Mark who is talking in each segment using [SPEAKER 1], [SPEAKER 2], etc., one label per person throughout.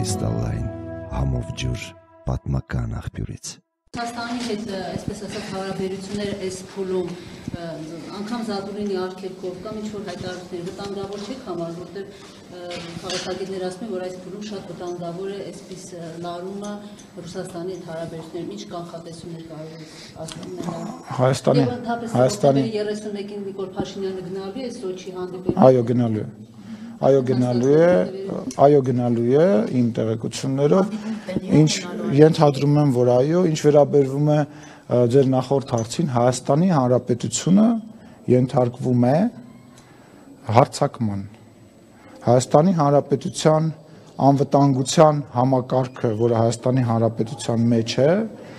[SPEAKER 1] կրիստալային համով ջուր պատմական աղբյուրից։
[SPEAKER 2] Հայաստանի հետ, այսպես ասած, հարաբերությունները այս փուլում անգամ Զատուրինի արգելքով կամ ինչ-որ հայտարարություններ վտանգավոր չեք համարում, որտեղ քաղաքագետներ ասում են, որ այս փուլում շատ վտանգավոր է այսպես լարումը Ռուսաստանի հետ հարաբերություններում, ինչ կանխատեսումներ կարող եք ասում
[SPEAKER 3] Հայաստանի
[SPEAKER 2] 31-ին Նիկոլ Փաշինյանը գնալու է Սոչի հանդիպելու։
[SPEAKER 3] Այո, գնալու է իմ տեղեկություններով, ինչ ենթադրում եմ, որ այո, ինչ վերաբերվում է ձեր նախորդ հարցին, Հայաստանի Հանրապետությունը ենթարկվում է հարձակման։ Հայաստանի Հանրապետության անվտանգության համակարգը, որը Հայաստանի Հանրապետության մեջ է,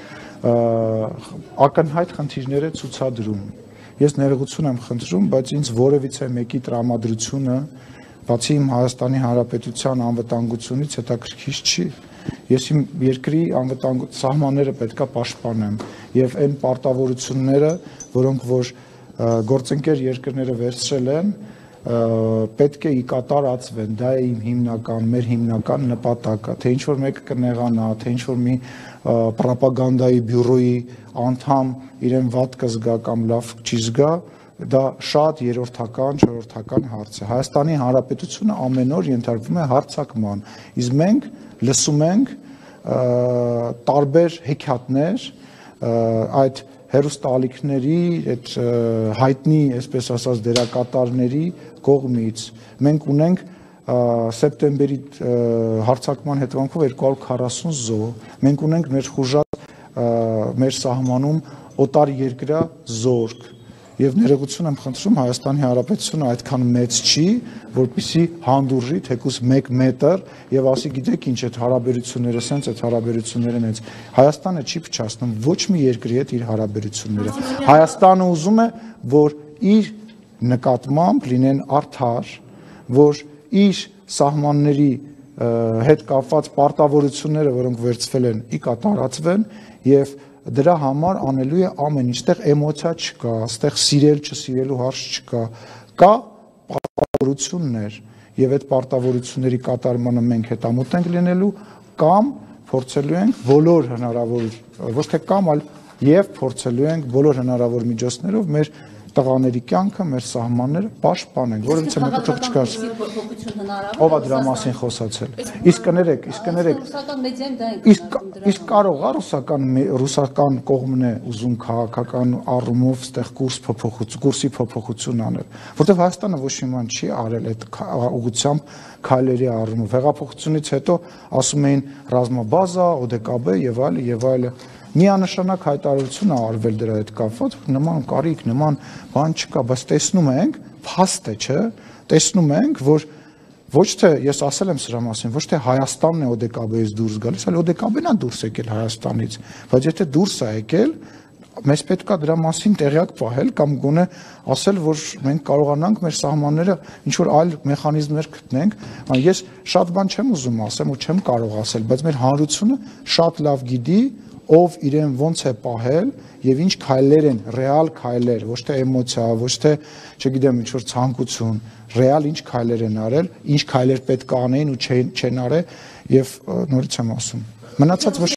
[SPEAKER 3] ակնհայտ խնդիրներ է ցուցադրում։ Ես ներողություն եմ խնդրում, բայց ինձ որևիցե մեկի տրամադրությունը բացի իմ Հայաստանի Հանրապետության անվտանգությունից հետաքրքիր չի։ Ես իմ երկրի սահմանները պետք է պաշտպանեմ եւ այն պարտավորությունները, որոնք որ գործընկեր երկրները վերցրել են, պետք է ի կատարածվեն։ Դա է իմ մեր հիմնական նպատակը, թե ինչ որ մեկը կնեղանա, թե ինչ որ մի պրոպագանդայի բյուրոյի անդամ իրեն վատ կզգա կամ լավ չի զգա, դա շատ երրորդական, չորրորդական հարց է։ Հայաստանի Հանրապետությունը ամեն օր ենթարկվում է հարձակման, իսկ մենք լսում ենք տարբեր հեքիաթներ այդ հեռուստաալիքների, այդ հայտնի, այսպես ասած, դերակատարների կողմից։ Մենք ունենք սեպտեմբերի հարձակման հետևանքով 240 զոհ, մենք ունենք մեր սահմանում օտար երկրյա զորք։ Եվ ներողություն եմ խնդրում, Հայաստանի Հանրապետությունը այդքան մեծ չի, որպեսզի հանդուրժի թեկուզ 1 մետր եւ ասի, գիտեք ինչ, այդ հարաբերությունները սենց, այդ հարաբերությունները նենց։ Հայաստանը չի փչացնում ոչ մի երկրի հետ իր հարաբերությունները։ Հայաստանը ուզում է, որ իր նկատմամբ լինեն արդար, որ իր սահմանների հետ կապված պարտավորությունները, որոնք վերցվել են, ի կատարածվեն եւ դրա համար անելու է ամեն ինչ, այդտեղ էմոցիա չկա, այդտեղ սիրել, չսիրելու հարց չկա, կա պարտավորություններ եւ այդ պարտավորությունների կատարմանը մենք հետամուտ ենք լինելու կամ փորձելու ենք բոլոր հնարավոր, ոչ թե կամ, այլ եւ փորձելու ենք բոլոր հնարավոր միջոցներով մեր տղաների կյանքը, մեր սահմանները պաշտպանենք, որովհետեւ մեկը չկա։ Ով է դրա մասին խոսացել։ Իսկ կներեք, իսկ կարող է ռուսական կողմն է ուզում քաղաքական առումով ստեղ կուրսի փոփոխություն անել, որտեղ Հայաստանը ոչ մի բան չի արել այդ ուղղությամբ քայլերի առումով։ Հեղափոխությունից հետո ասում էին ռազմաբազա, ՕԴԿԲ եւ այլը։ Միանշանակ հայտարարություն է արվել դրա հետ կապված, նման կարիք, նման բան չկա, բայց տեսնում ենք, փաստ է, չէ՞, տեսնում ենք, որ ոչ թե ես ասել եմ սրա մասին, ոչ թե Հայաստանն է ՕԴԿԲ-ից դուրս գալիս, այլ ՕԴԿԲ-ն է դուրս եկել Հայաստանից, բայց եթե դուրս է եկել, մեզ պետք է դրա մասին տեղյակ պահել կամ գոնե ասել, որ մենք կարողանանք մեր սահմանները ինչ որ այլ մեխանիզմներ գտնենք։ Ես շատ բան չեմ ուզում ասեմ ու չեմ կարող ասել, բայց մեր հանրությունը շատ լավ գիտի ով իրեն ոնց է պահել եւ ինչ քայլեր են, ռեալ քայլեր, ոչ թե էմոցիա, ոչ թե, չգիտեմ, ինչ որ ցանկություն, ռեալ ինչ քայլեր են արել, ինչ քայլեր պետք է անեին ու չեն արել եւ նորից եմ ասում։ Մնացած ոչ